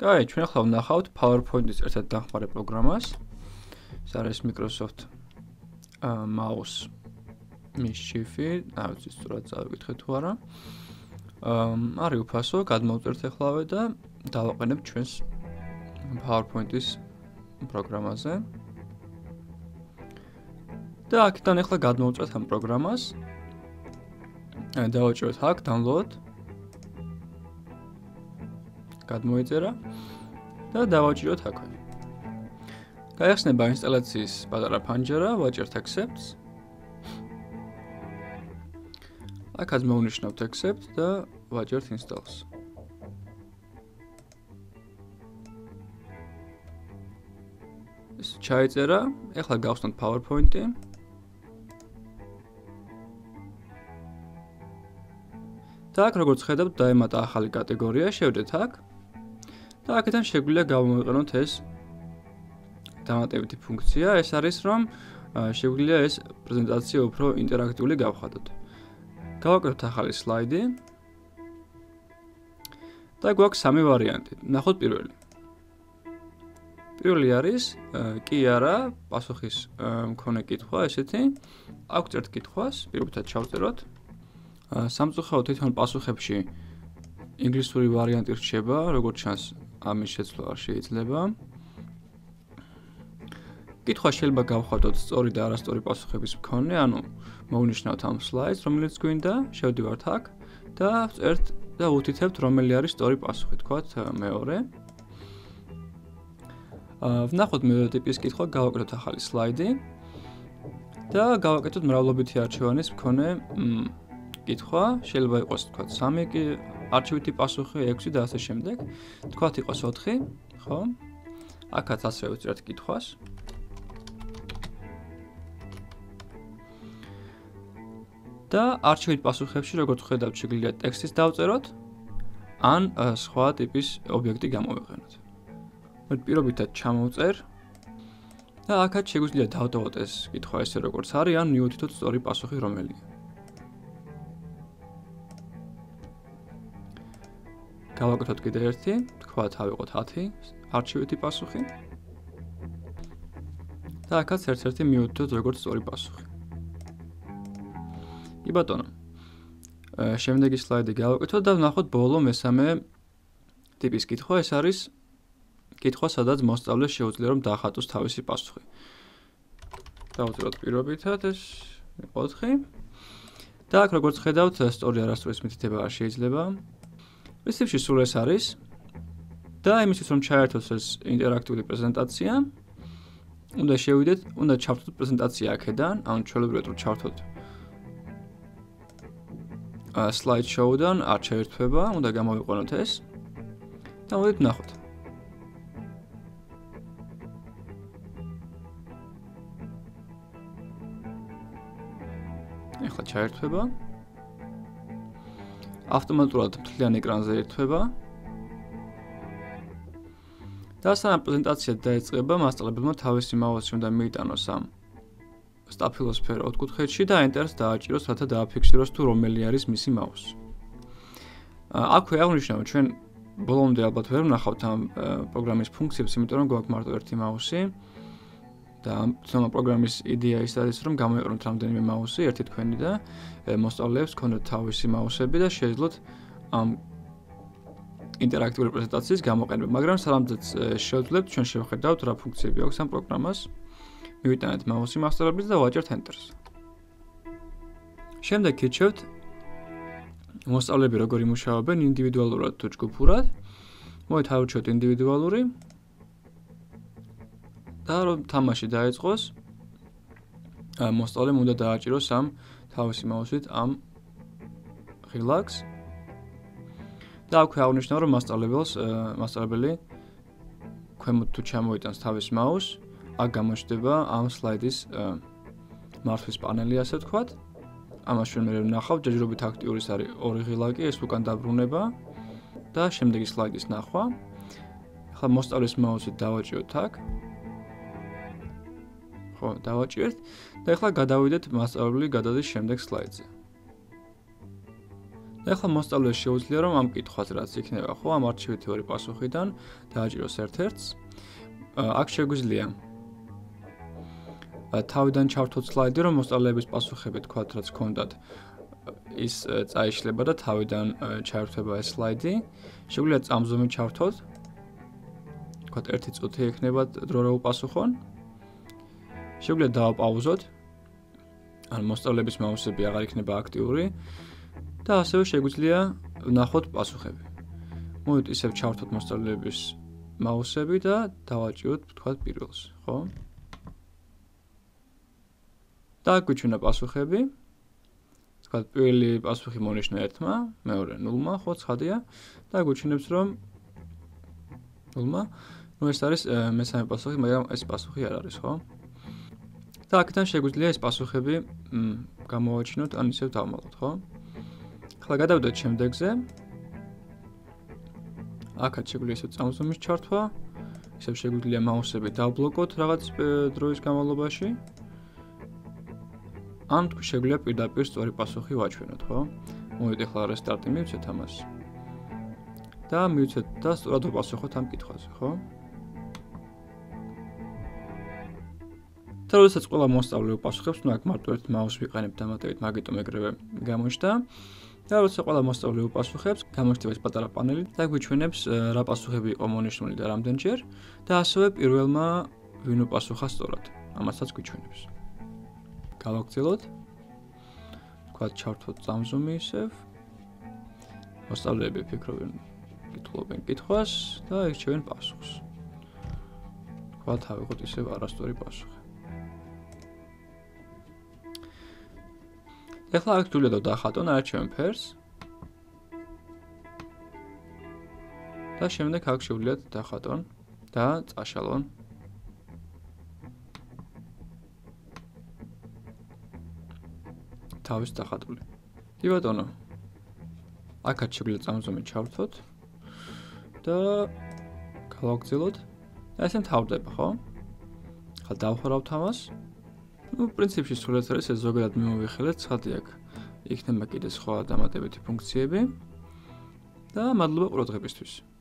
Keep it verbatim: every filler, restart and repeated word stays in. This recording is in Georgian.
აი, ჩვენ ახლა ვნახავთ PowerPoint-ის ერთად დახმარე პროგრამას. ეს არის Microsoft Mouse Mischief-ი, არ ვიცი სწორად წავიკითხე თუ არა. არის უფასო, გადმოვწერთ ახლავე და დავაყენებ ჩვენს PowerPoint-ის პროგრამაზე. და აქედან ახლა გადმოვწერთ ამ პროგრამას. დავაჭიროთ აქ download. გადმოიწერა და დავაჭიროთ აქვე. გაიხსნება ინსტალაციის პატარა ფანჯარა, ვაჭერთ accepts. აქაც მოვნიშნავთ accept და ვაჭერთ installs. ეს ჩაიწერა, ახლა გავხსნათ PowerPoint-ი. და აქ როგორც ხედავთ, დაემატა ახალი კატეგორია, შევდეთ აქ. და აქედან შეგვიძლია გავამოიყენოთ ეს დამატებითი ფუნქცია, ეს არის რომ შეგვიძლია ეს პრეზენტაცია უფრო ინტერაქტიული გავხადოთ. გავაკეთოთ ახალი სლაიდი. და გვაქვს სამი ვარიანტი. ნახოთ პირველი. პირველი არის კი არა, პასუხის მქონე კითხვა, ესეთი. აქვთ ერთ კითხვას, პირობითად ჩავწეროთ. სამწუხაროდ თვითონ პასუხებში ინგლისური ვარიანტი რჩება, როგორც ჩანს, ამის შეცვლა არ შეიძლება. კითხვა შეიძლება გავხადოთ სწორი და არასწორი პასუხების მქონე, ანუ მოვნიშნავთ ამ სლაიდს, რომელიც გვინდა, შევდივართ აქ და ვწერთ და უთითებთ, რომელი არის სწორი პასუხი, თქვათ მეორე. ვნახოთ მეორე ტიპის კითხვა, გავაკეთოთ ახალი სლაიდი და გავაკეთოთ მრავლობითი არჩევანის მქონე კითხვა, შეიძლება იყოს თქვათ სამი არჩევითი პასუხი, ექვსი და ასე შემდეგ. თქვათ იყოს ოთხი, ხო? აქაც ასევე ვწერთ კითხვას. და არჩევით პასუხებში, როგორც ხედავთ, შეგვიძლია ტექსტის დავწეროთ, ან სხვა ტიპის ობიექტი გამოვიყენოთ. მე პირობითად ჩამოვწერ და აქაც შეგვიძლია დავტოვოთ ეს კითხვა ესე როგორც არის, ან მივუთითოთ სწორი პასუხი რომელია. გავაკეთოთ კიდე ერთი, თქვათ ავიღოთ ათი არჩევითი პასუხი. და აქაც ერთ-ერთი მივუთითოთ როგორც სწორი პასუხი. კი ბატონო. შემდეგი სლაიდი გავაკეთოთ და ვნახოთ ბოლო მესამე ტიპის კითხვა, ეს არის კითხვა, სადაც მოსწავლეს შეუძლია რომ დაახატოს თავისი პასუხი. დავწეროთ პირობითად ეს ოთხი. და აქ როგორც ხედავთ, სწორი არასწორის მითითება არ შეიძლება. პრინციპში სულ ეს არის. და იმისთვის რომ ჩაერთოს ეს ინტერაქტიული პრეზენტაცია, უნდა შევიდეთ, უნდა ჩავთოთ პრეზენტაცია აქედან, ანუ ჩვეულებრივად რომ ჩავთოთ slide show-დან არ ჩაერთვება, უნდა გამოვიყენოთ ეს. და მოდით ვნახოთ. ახლა ჩაერთვება. ავტომატურად მთლიან ეკრანზე ერთვება. და სანამ პრეზენტაცია დაიწყება, მასწავლებელმა თავისი მაუსი უნდა მიიტანოს ამ სტაფილოსფერო ოთხკუთხედში და Enter-ს დააჭიროს, რათა დააფიქსიროს თუ რომელი არის მისი მაუსი. აქვე აღნიშნავ, ჩვენ ბოლომდე ალბათ ვერ ვნახავთ ამ პროგრამის ფუნქციებს, იმიტომ რომ გვაქვს მარტო ერთი მაუსი. და ამ პროგრამის იდეა ის არის, რომ გამოიყენოთ რამდენიმე მაუსი, ერთი თქვენი და მოსწავლეებს ქონდეთ თავისი მაუსები და შეეძლოთ ამ ინტერაქტიული პრეზენტაციის გამოყენება. მაგრამ სანამ შევძლებთ, ჩვენ შევხედავთ რა ფუნქციები აქვს ამ პროგრამას. მივიტანეთ მაუსი მასწავლებლის და ვაჭერთ Enter-ს. შემდეგ გირჩევთ მოსწავლეები როგორ იმუშავებენ ინდივიდუალურად თუ ჯგუფურად. მოდით ავირჩიოთ ინდივიდუალური. და რომ თამაში დაიწყოს, მოსწავლემ უნდა დააჭიროს ამ თავისი მაუსით ამ ღილაკს. და აქვე აღნიშნავ, რომ მასწავლებელს მასწავლებელი ქვემოთ თუ ჩამოიტანს თავის მაუსს, აქ გამოჩნდება ამ სლაიდის მართვის პანელი, ასე ვთქვათ. ამას ჩვენ მე ვნახავთ, ჯერჯერობით აქტიურის არის ორი ღილაკი, ეს უკან დაბრუნება და შემდეგი სლაიდის ნახვა. ახლა მოსწავლის მაუსით დავაჭიროთ აქ. ხო, დავაჭირეთ და ახლა გადავიდეთ მასწავლებელი გადადის შემდეგ სლაიდზე. ეხლა მოსწავლეს შეუძლია რომ ამ კითხვას რაც იქნება ხო ამ არჩევითი ორი პასუხიდან დააჭიროს ერთ-ერთს. აქ შეგვიძლია თავიდან ჩავთოთ სლაიდი რომ მოსწავლეების პასუხები თქვათ რაც ჰქონდათ ის წაიშლება და თავიდან ჩაერთვება ეს სლაიდი. შეგვიძლია წამზომი ჩავთოთ. თქვათ ერთი წუთი ექნება დრო რა უპასუხონ. შეგვიძლია დავაპაუზოთ. ან მოსწავლეების მაუსები აღარ იქნება აქტიური და ასევე შეგვიძლია ვნახოთ პასუხები. მოვით ისევ ჩავთოთ მოსწავლეების მაუსები და დავაჭიროთ თქვათ პირველს, ხო? დაგვიჩვენა პასუხები. თქვათ პირველი პასუხი მონიშნა ერთმა, მეორე ნულმა, ხო, ცხადია და გვიჩვენებს რომ ნულმა, ნუ ეს არის მესამე პასუხი, მაგრამ ეს პასუხი არ არის, ხო? და აქედან შეგვიძლია ეს პასუხები გამოვაჩინოთ, ან ისევ დავმალოთ, ხო? ახლა გადავიდეთ შემდეგზე. აქაც შეგვიძლია ისევ წამზომის ჩართვა, ისევ შეგვიძლია მაუსები დავბლოკოთ რაღაც დროის განმავლობაში. ან თუ შეგვიძლია პირდაპირ სწორი პასუხი ვაჩვენოთ, ხო? მოვიდეთ ახლა რესტარტი მივცეთ ამას. და მივცეთ და სწორად ვაპასუხოთ ამ კითხვაზე, ხო? და როდესაც ყველა მოსწავლე უპასუხებს, ნუ აქ მარტო ერთ მაუსს ვიყენებთ დამატებით, მაგიტომ ეგრევე გამოჩნდა. და როდესაც ყველა მოსწავლე უპასუხებს, გამოჩნდება ეს პატარა პანელი და გვიჩვენებს რა პასუხები იყო მონიშნული და რამდენჯერ და ასევე პირველმა ვინ უპასუხა სწორად. ამასაც გვიჩვენებს. გავაგრძელოთ. თქვათ ჩავთოთ წამზომი ისევ. მოსწავლეები ფიქრობენ, კითხულობენ კითხვას და ირჩევენ პასუხს. თქვათ ავიღოთ ისევ არასწორი პასუხი. ეხლა აქ თულიად დავახატონ არჩევენ ფერს. და შემდეგ აქ შევლიათ დავახატონ და წაშალონ. თავის დახატული. კი ბატონო. აქაც შეგვიძლია წამზომი ჩავთოთ და გავაგრძელოთ. და ესე მთავრდება, ხო? ახლა დავხარავთ ამას. ნუ პრინციპში სულაც არის ეს ზოგადად მიმოვიხილეთ, ცხადი აქ იქნება კიდე სხვა დამატებითი ფუნქციები. და მადლობა ყურადღებისთვის.